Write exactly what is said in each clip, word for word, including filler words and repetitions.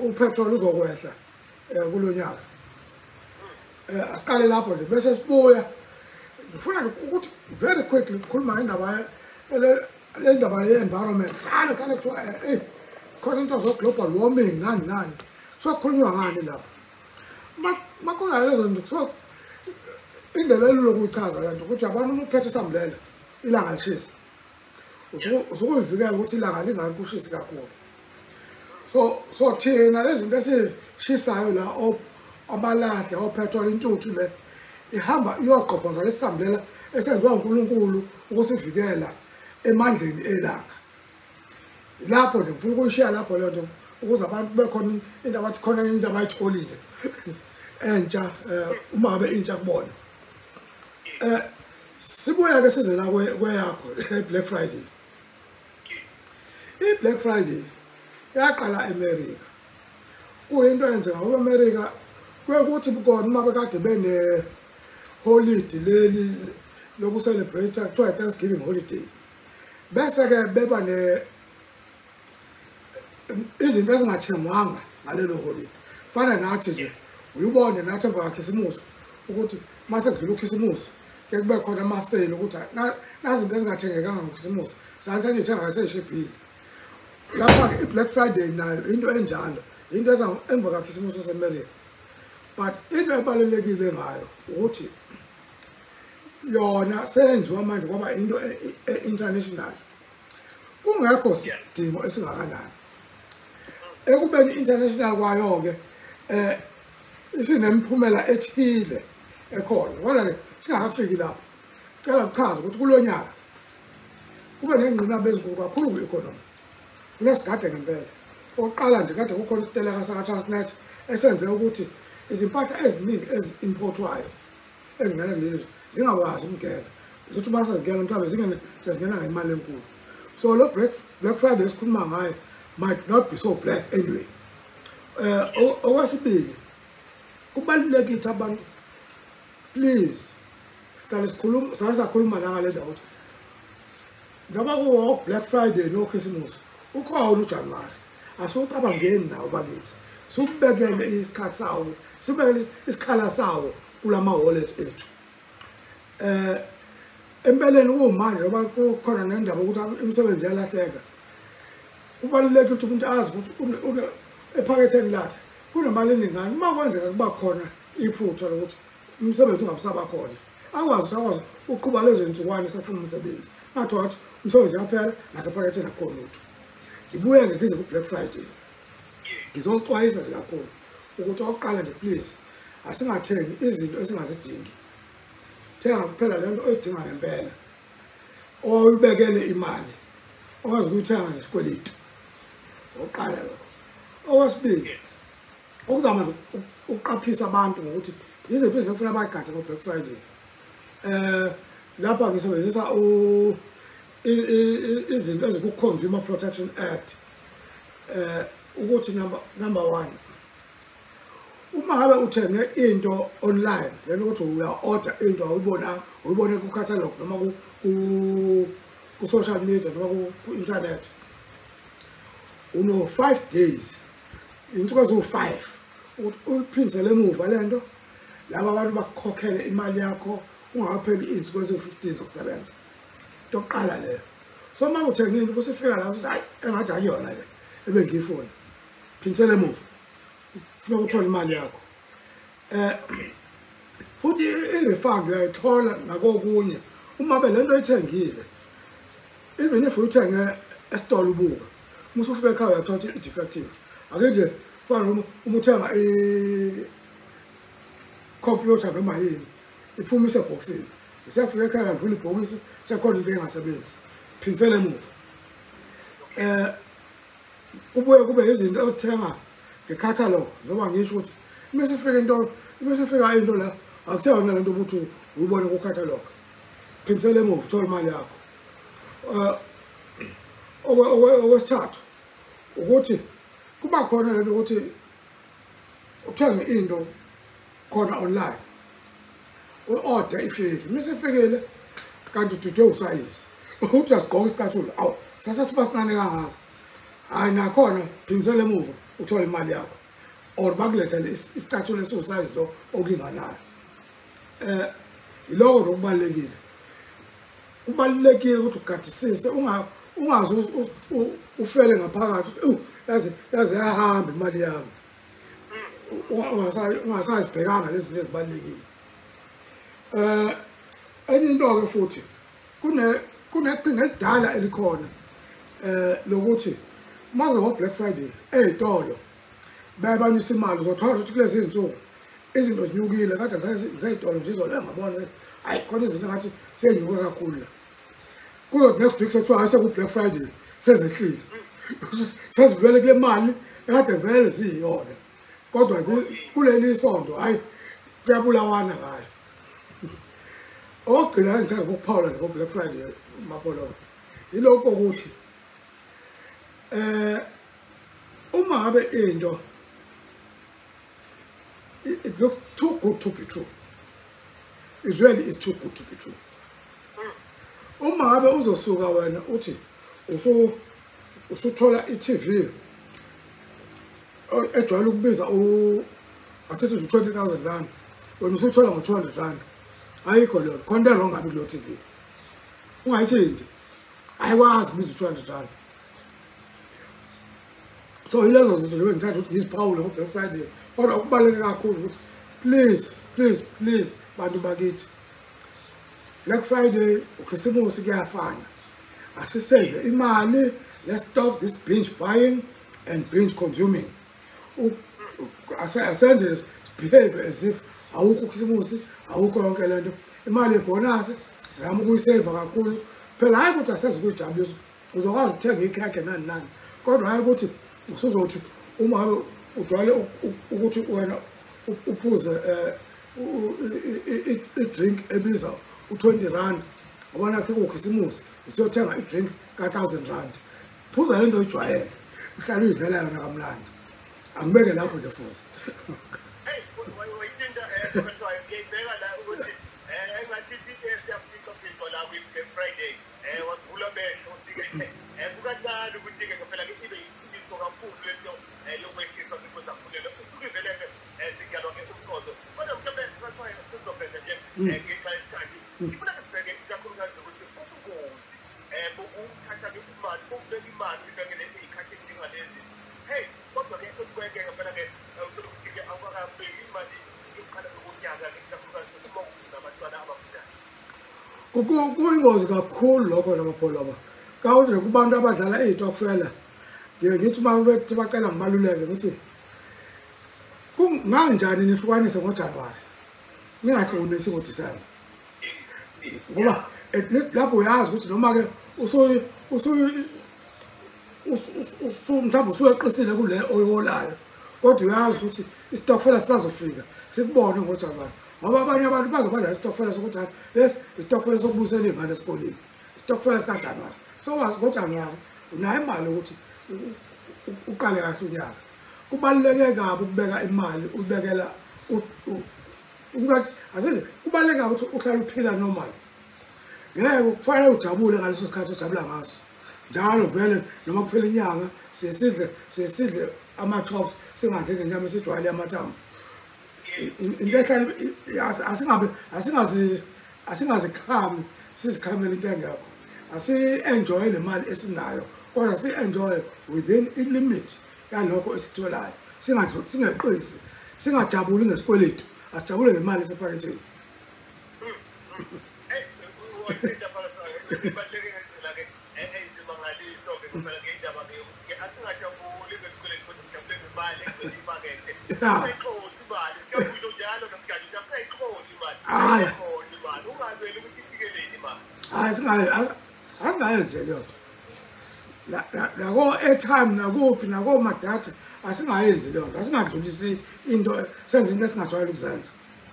upetrol uzokwehla kulonyaka eh asiqale lapho nje bese sibuya ngifuna ukuthi very quickly ukukhuluma indaba le ndaba ye environment kana kana kuthiwa eh khona into zo global warming nani nani so kukhulunywa ngani lapho makhona lezo zinto so indlela lokuchaza kanti ukuthi abantu umuphethe sambulela ilanga lishisa usukuvikela ukuthi ilanga lingakushisi kakhulu so so thina lezi zinto esishisayo la abalahle opetrol intuthu le ihamba iyoqhophoza lesambulela esenziwa uNkulunkulu ukusivikela emandleni elanga lapho nje ngifuna ukuyishiya lapho le nto ukuze abantu bekhona into abathi khona into abayitholile entsha uma ngabe intsha kubona eh sibuya ke size la kweyakho Black Friday i Black Friday yaqala eAmerica kuyinto eyenzeka ngoba eAmerica kwekuthi bukona uma bekade bene holiday leli loku celebrate kuthiwa Thanksgiving holiday bese ke beba ne izinto ezingathemwanga ngalelo holiday fana nathi nje uyibone nathi emva kwaKhisimusi ukuthi mase kudlula uKhisimusi ke kube khona amasale ukuthi nazi izinto ezingathengekanga ngoKhisimusi sanse nithenga ngaseshibhile lapha ke iBlack Friday nayo into enjalo into eza emva kwaKhisimusi eAmerica but into ebalulekile ngayo ukuthi yona senziwa manje kwaba into international kungekho sidingo esingakanani ekubeni international kwayo ke eh isinemphumela ethile ekhona kodwa ke singakafiki lapho cela ukuchaza ukuthi kulonyaka kube nengqina bezinkulu kakhulu kwi-economy kunesigade ngempela oqala nje kade kukhona isiteleka saka-Transnet esenze ukuthi izimpahla eziningi ezi-importwayo ezingena kuleli zingakwazi ukungena zithi uma sezingena mhlawumbe zingene sezingena ngemali enkulu so lo Black Friday esikhuluma ngayo might not be so black anyway eh okwesibili kubalulekile ukuthi abantu please siqale sikhuluma sasakhuluma la ngale ndawo ngoba ku Black Friday no Christmas ukhona uJanuary asocabangeni nawo bakithi sikubekele isikhathi sawo sibekele isikhala sawo kulama wallet ethu eh empeleni kumanje ngoba kukhona nendaba ukuthi imisebenzi yalahleka kubalulekile ukuthi umuntu azi ukuthi ephaketheni lakhe kunemali eningani uma kwenzeka kuba khona iphutha lokuthi umsebenzi ungabusaba khona akwazi ukuthi akwazi uqhuba lezo nsukwane safuna umsebenzi ngathi wathi umsebenzi yaphela nasephaketheni akho lutho ngibuye ngize ku Black Friday ngizoxwayisa nje kakhulu ukuthi oqala nje please asingathengi izinto esingazidingi thenga kuphela lento oyidinga ngempela oyibekele imali okwazi ukuthenga ngesikweletu oqala lokho okwesibili ukuzama ukuqaphisa abantu ngokuthi yiziphi izinto ekufanele bagade ku Black Friday eh lapha ngisebenzisa u izinto eziku Consumer Protection Act eh ukuthi number number one uma ngabe uthenge into online lento ukuthi uya order into awuyibona uyibone ku catalog noma ku ku social media noma ku internet uno five days insuku ezo five ukuthi uyiphindele emuva lento laba abantu bakukhokhele imali yakho ungakapheli insuku ezo fifteen zokusebenza toqala leyo so uma uthenge into kusifika la ukuthi hayi engathi akuyona le ebengifuna phindele emuva ufuna ukuthola imali yakho eh futhi i-refund uyayithola nakokunye uma be lento oyithengile even if uyithenge esitolo ubuka musu ufike ekhaya uyathola ukuthi i-defective ake nje fana uma uthenga i-computer noma yini iphuma iseboxini isiyafika ekhaya uvula ibhokisi sekhona into engasebenzi phindele emuva eh kubuye kube izinto ozithenga ngecatalog ngoba ngisho ukuthi mase ufika into mase ufika into la akuseyona lento ukuthi uyibone ku catalog phindele emuva uthola imali yakho eh okwesithathu ukuthi kuba khona lento ukuthi uthenge into khona online u-order ifike mase ifikile kanti ududwe usize uthi asigqoka isicathulo awu sasesibasincane kangaka hayi nakhona phindele emuva uthola imali yakho or bakulethele istatue leso size lo okunganayo. Eh iloko lokubalekile. Kubalekile ukuthi ugadisise unga ungazi ufele ngaphakathi u yazi yazi yahamba imali yami. Ungasayi ungasazibhekanga lezi zinto ezibalekile. Eh enye into ke futhi kune kuneqhinga elidala elikhona eh lokuthi maze ngo Black Friday ezitolo bayabanyusa imali uzothola ukuthi kulezi insuku izinto zinyukile kade zayitolo nje izolo engabona hayi khona izinto ngathi senyuka kakhulu la kulo next week sekuthiwa ase ku Black Friday sezehlile sezibuyele kule mali kade vele ziyona kodwa kuleli sonto hayi kuyabulawana ngayo ogcina ngithanda ukuphawula ngo Black Friday mapolo yiloko ukuthi eh uma ngabe into it looks too good to be true. It really is too good to be true. Uma ngabe uzosuka wena uthi usu usuthola i-T V ejwayele ukubiza u asithi twenty thousand rand wena usuthola ngo two hundred rand ayikho leyo khona wrong ngabe kulo T V ungayithindi ayikwazi ukubiza two hundred rand. So yilezo zinto leyo ngithatha ukuthi ngiziphawule ngo Black Friday kodwa ukubaleka kakhulu ukuthi please please please bantu bakithi Black Friday ukhisimusi kuyafana asisave imali. Let's stop this binge buying and binge consuming. Asenze behave as if awukho ukhisimusi awukho yonke lento imali yebonus sizama ukuyisave kakhulu phela hayi ukuthi asenze ukujabulisa uzokwazi ukuthenga ikhekhe nani nani kodwa hayi ukuthi usuzothi uma ngabe ujwayele ukuthi wena uphuze i-drink ebiza u twenty rand ubona ukuthi kukhisimusi usiyothenga i-drink ka one thousand rand phuza lento oyijwayele uhlala uyidlela yona kamlandi angibeke lapho nje futhi hey wayithinta eh kodwa ngiyibeka la ukuthi eh engathi siyafika phela la ku Black Friday eh wavula besho usikeke eh kukancane ukuthi ke phela ke ibe into kakhulu lento eh yokwehlisa ukuthi afunele usuke vele eh sikyalo ke umkhozo kodwa mhlawumbe sathwayela sizobheka nje eh ngexa isikhathi ifuna sibheke kakhulukazi ukuthi ubungozi eh bokuthatha imali bokubeka imali ibekele ikhathi ezingalezi hey kodwa ke kukweke phela ke ukuthi ke awukabeki imali iqala ukunyaka ke kakhulukazi uma kunabantwana abafunda kuyingozi kakhulu lokho namapholaba kawuthi kubantu abadlala ezitokfela ngeke ngithi uma bethi bacela ngibaluleke ngithi kunganjani nihlukanise ngoJanuary ningahlonisi ngoDisemba ngoba at least lapho uyazi ukuthi noma ke usu usu usu mhlawumbe usuyeqisile kule oyolayo kodwa uyazi ukuthi istokfela sizazofika sikubone ngoJanuary ngoba abanye abantu bazobadla istokfela sokuthi yes istokfela sokubusela ingane esikoleni istokfela sika January so wazi ngoJanuary unayo imali ukuthi uqale kahle unyaka kubaluleke kabi ukubeka imali ubekela ungathi azile kubaluleke kabi ukuthi uhlale uphila normal yeke kufanele ujabule ngaleso sikhathi ojabula ngaso njalo vele noma kuphela inyanga sisidle sisidle ama chops singadle nenyama esijwayele amathambo into ehlala asingabe asingazi asingazikhami sizikhamela into engakho asi enjoy le mali esinayo kodwa si enjoy within a limit yalokho esitholayo singadlo singeqisi singajabuli ngesikweletu asijabule ngemali esephaketheni Hayi hayi singaye asingayenze leyo la la ko airtime nakuphi nako madatha asingayenzi leyo nto asingadlulisi into senze into esingajwayele ukuzenza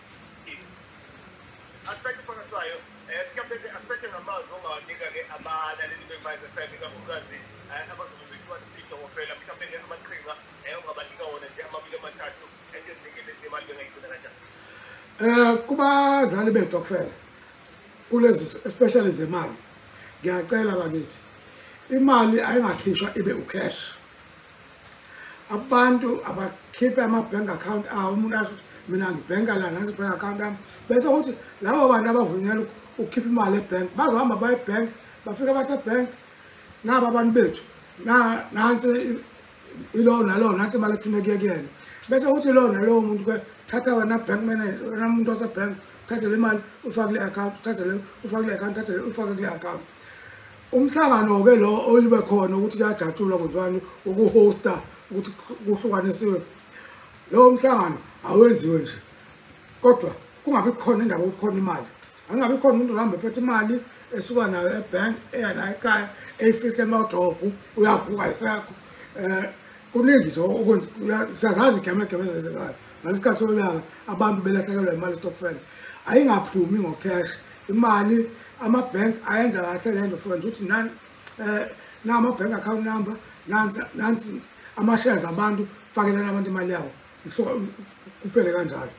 aspect phakathi eh sikaphethe aspect ngamazwi ongawanika ke abalaleli beMazi F M kakhulukazi abazobekwa isitho phela mhlawumbe amaqhinga eh ongabanika wona nje amabili amathathu ezizingile zemali bengayigcina kanjani eh kuba dlali bethu kuphela kulezi especially zemali ngiyacela bakithi imali ayingakhishwa ibe ucash abantu abakhiphe ama-bank account abo umuntu asho ukuthi mina ngibhenka la nansi i-bank account ami bese ukuthi labo bantu abavunyelwa ukukhipha imali ebhenki bazohamba baye ebhenki bafike bathi ebhenki naba abantu bethu nansi ilo nalo nansi imali ekufuneka kuyena bese uthi lo nalowo muntu ke thatha wena bank manager wena umuntu wasebhenki thatha le mali ufake le account thatha le ufake le account thatha le ufake kule account umhlangano ke lo oyibe khona ukuthi kuyajatshulwa kodwani ukuhosta ukuthi kuhlukanisiwe lo mhlangano awenziwe nje kodwa kungabi khona indaba ukuthi khona imali angabi khona umuntu ohamba ephethe imali esuka nayo ebank eya nayo ekhaya eyifihle emawudrobhu uyavuka isekho eh kuningi nje okwenza siyazazi igemegeme ezenzekayo ngalesikhathi sokunyaka abantu belahlekelwa imali stokvel ayingaphumi ngocash imali ama-bank ayenza kahle le nto friends ukuthi nani eh na ama-bank account number nansi nansi ama-shares abantu fakelana abantu imali yabo kuphele kanjalo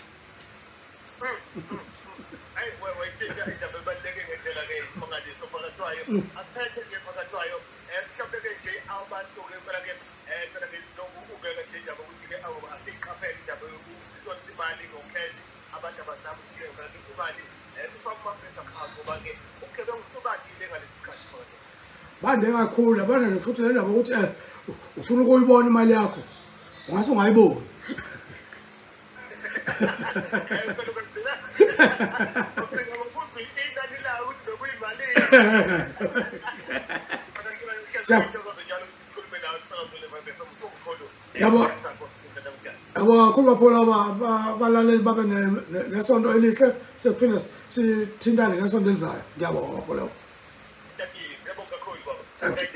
hayi wayithinta indaba ebaluleke ngendlela ke phakathi sophakathwayo asithethe nje phakathwayo eh mhlawumbe ke nje abantu ke phela ke eh phela ke ubeka nje indaba ukuthi ke awu asiqaphele indaba yokuhlonza imali ngocash abantu abazama ukuthi phela ke imali eh kufaka ama-bank account ngoba ke ubugebengu sobadile ngalesi sikhathi khona bande kakhulu abana futhi le ndaba ukuthi eh ufuna ukuyibona imali yakho ungase ungayiboni yabo yabo kuba phola abalaleli babe nesonto elihle sekuphinde sithintane ngesonto elizayo ngiyabonga phola Thank you.